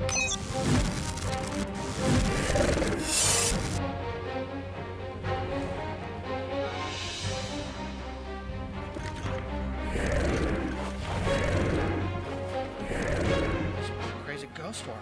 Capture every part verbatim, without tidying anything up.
Crazy ghost war.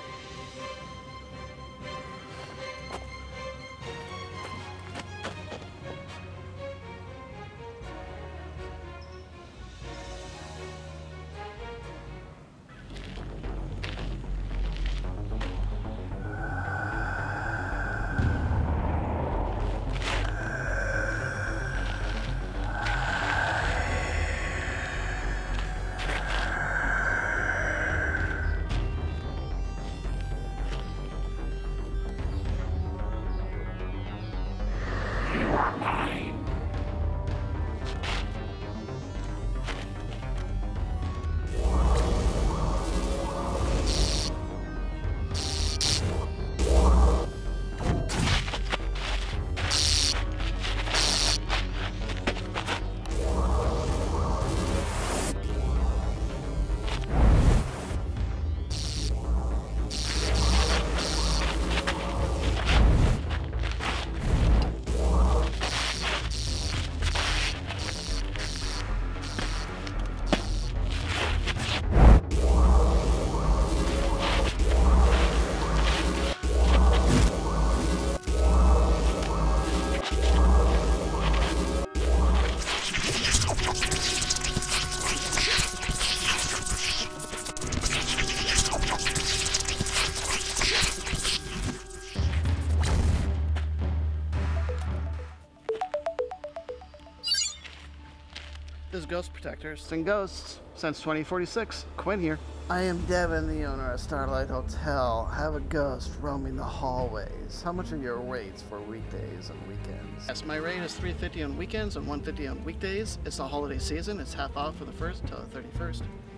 This is Ghost Protectors and Ghosts since twenty forty-six. Quinn here. I am Devin, the owner of Starlight Hotel. Have a ghost roaming the hallways. How much are your rates for weekdays and weekends? Yes, my rate is three fifty on weekends and one fifty on weekdays. It's the holiday season. It's half off for the first until the thirty-first.